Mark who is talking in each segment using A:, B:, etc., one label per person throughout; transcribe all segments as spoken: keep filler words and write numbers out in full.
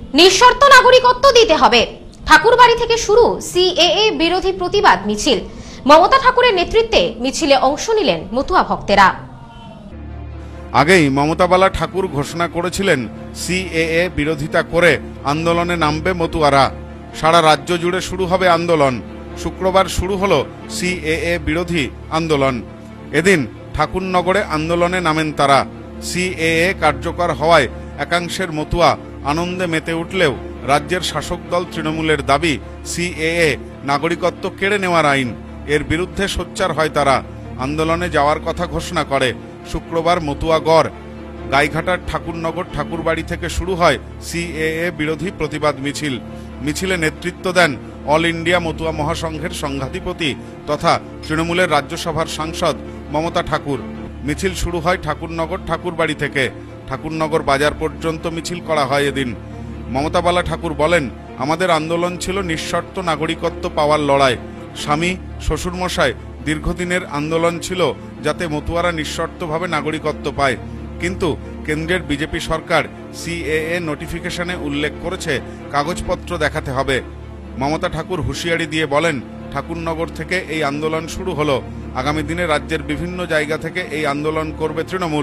A: নিঃশর্ত নাগরিকত্ব দিতে হবে, ঠাকুরবাড়ি থেকে শুরু সিএএ বিরোধী প্রতিবাদ মিছিল। মমতা ঠাকুরের নেতৃত্বে মিছিলে অংশ নিলেন মতুয়া ভক্তেরা।
B: আগেই মমতা বালা ঠাকুর ঘোষণা করেছিলেন সিএএ বিরোধিতা করে আন্দোলনে নামবে মতুয়ারা। সারা রাজ্য জুড়ে শুরু হবে আন্দোলন। শুক্রবার শুরু হলো সিএএ বিরোধী আন্দোলন। এদিন ঠাকুরনগরে আন্দোলনে নামেন তারা। সিএএ কার্যকর হওয়ায় একাংশের মতুয়া আনন্দে মেতে উঠলেও রাজ্যের শাসক দল তৃণমূলের দাবি সিএএ নাগরিকত্ব কেড়ে নেওয়ার আইন। এর বিরুদ্ধে সোচ্চার হয় তারা। আন্দোলনে যাওয়ার কথা ঘোষণা করে। শুক্রবার মতুয়াগড় গাইঘাটার ঠাকুরনগর ঠাকুরবাড়ি থেকে শুরু হয় সিএএ বিরোধী প্রতিবাদ মিছিল। মিছিলে নেতৃত্ব দেন অল ইন্ডিয়া মতুয়া মহাসংঘের সংঘাধিপতি তথা তৃণমূলের রাজ্যসভার সাংসদ মমতা ঠাকুর। মিছিল শুরু হয় ঠাকুরনগর ঠাকুরবাড়ি থেকে। ঠাকুরনগর বাজার পর্যন্ত মিছিল করা হয় এদিন। মমতা বালা ঠাকুর বলেন, আমাদের আন্দোলন ছিল নিঃশর্ত নাগরিকত্ব পাওয়ার লড়াই। স্বামী শ্বশুরমশাই দীর্ঘদিনের আন্দোলন ছিল যাতে মতুয়ারা নিঃশর্তভাবে নাগরিকত্ব পায়। কিন্তু কেন্দ্রের বিজেপি সরকার সিএএ নোটিফিকেশনে উল্লেখ করেছে কাগজপত্র দেখাতে হবে। মমতা ঠাকুর হুঁশিয়ারি দিয়ে বলেন, ঠাকুরনগর থেকে এই আন্দোলন শুরু হলো। আগামী দিনে রাজ্যের বিভিন্ন জায়গা থেকে এই আন্দোলন করবে তৃণমূল।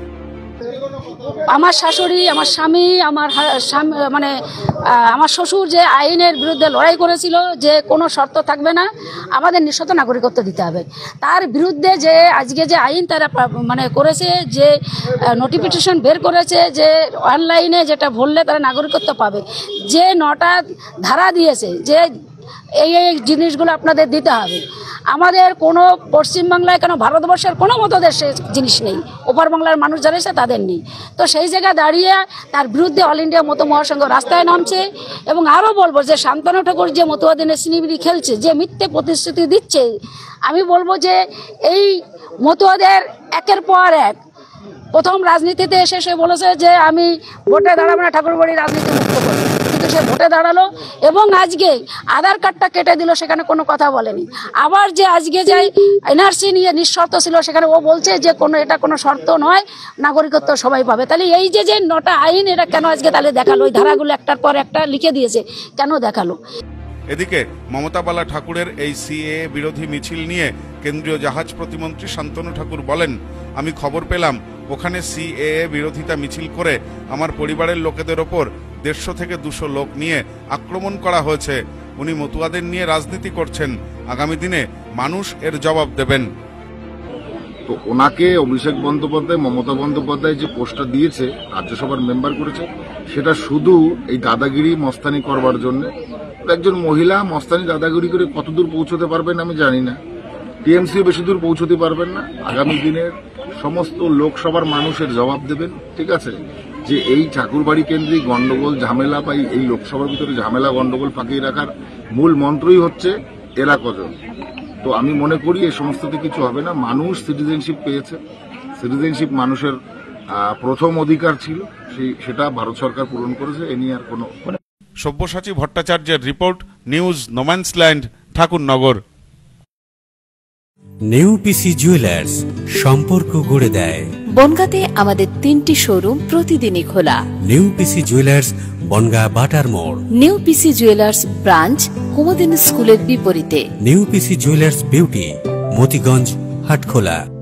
C: আমার শাশুড়ি, আমার স্বামী, আমার মানে আমার শ্বশুর যে আইনের বিরুদ্ধে লড়াই করেছিল যে কোনো শর্ত থাকবে না, আমাদের নিঃশর্ত নাগরিকত্ব দিতে হবে, তার বিরুদ্ধে যে আজকে যে আইন তারা মানে করেছে, যে নোটিফিকেশন বের করেছে যে অনলাইনে যেটা ভরলে তারা নাগরিকত্ব পাবে, যে নটা ধারা দিয়েছে যে এই এই জিনিসগুলো আপনাদের দিতে হবে। আমাদের কোনো পশ্চিমবাংলায় কেন ভারতবর্ষের কোনো মতো দেশে জিনিস নেই, ওপার বাংলার মানুষ যারা এসে তাদের নেই। তো সেই জায়গায় দাঁড়িয়ে তার বিরুদ্ধে অল ইন্ডিয়া মতো মহাসংঘ রাস্তায় নামছে। এবং আরও বলবো যে শান্তনু ঠাকুর যে মতুয়াদের সিনিবিরি খেলছে, যে মিথ্যে প্রতিশ্রুতি দিচ্ছে, আমি বলবো যে এই মতুয়াদের একের পর এক প্রথম রাজনীতিতে এসে সে বলেছে যে আমি ভোটে দাঁড়াবো না, ঠাকুরবাড়ি রাজনীতি মুক্ত করবো, কিন্তু সে ভোটে দাঁড়ালো এবং আজকে আধার কার্ডটা কেটে দিল, সেখানে কোনো কথা বলেনি। আবার যে আজকে যে এনআরসি নিয়ে নিঃশর্ত ছিল, সেখানে ও বলছে যে কোনো এটা কোনো শর্ত নয়, নাগরিকত্ব সবাই পাবে। তাহলে এই যে যে নটা আইন, এটা কেন আজকে তাহলে দেখালো? ওই ধারাগুলো একটার পর একটা লিখে দিয়েছে, কেন দেখালো?
B: এদিকে মমতা বালা ঠাকুরের এই সিএএ বিরোধী মিছিল নিয়ে কেন্দ্রীয় জাহাজ প্রতিমন্ত্রী শান্তনু ঠাকুর বলেন, আমি খবর পেলাম ওখানে সিএএ বিরোধিতা মিছিল করে আমার পরিবারের লোকেদের ওপর দেড়শো থেকে দুশো লোক নিয়ে আক্রমণ করা হয়েছে। উনি মতুয়াদের নিয়ে রাজনীতি করছেন। আগামী দিনে মানুষ এর জবাব দেবেন।
D: তো ওনাকে অভিষেক বন্দ্যোপাধ্যায়, মমতা বন্দ্যোপাধ্যায় যে পোস্টটা দিয়েছে, রাজ্যসভার মেম্বার করেছে, সেটা শুধু এই দাদাগিরি মস্তানি করবার জন্য। একজন মহিলা মস্তানি দাদাগিরি করে কতদূর পৌঁছতে পারবেন আমি জানি না। টিএমসিও বেশি দূর পৌঁছতে পারবেন না। আগামী দিনের সমস্ত লোকসভার মানুষের জবাব দেবেন, ঠিক আছে, যে এই ঠাকুরবাড়ি কেন্দ্রিক গন্ডগোল ঝামেলা বা এই লোকসভার ভিতরে ঝামেলা গন্ডগোল ফাঁকিয়ে রাখার মূল মন্ত্রই হচ্ছে এরা কজন। তো আমি মনে করি এই সমস্ততে কিছু হবে না। মানুষ সিটিজেনশিপ পেয়েছে। সিটিজেনশিপ মানুষের প্রথম অধিকার ছিল, সেই সেটা ভারত সরকার পূরণ করেছে। এ নিয়ে আর কোনো।
B: সব্যসাচী ভট্টাচার্যের রিপোর্ট, নিউজ নোম্যান্সল্যান্ড, ঠাকুরনগর।
E: নেউপিসি জুয়েলার্স, সম্পর্ক গড়ে দেয়।
F: বনগাঁতে আমাদের তিনটি শোরুম প্রতিদিনই খোলা।
E: নেউপিসি জুয়েলার্স, বনগাঁ বাটার মোড়।
F: নেউপিসি জুয়েলার্স ব্রাঞ্চ, কুমুদিনী স্কুলের বিপরীতে।
E: নেউপিসি জুয়েলার্স বিউটি, মতিগঞ্জ, হাটখোলা।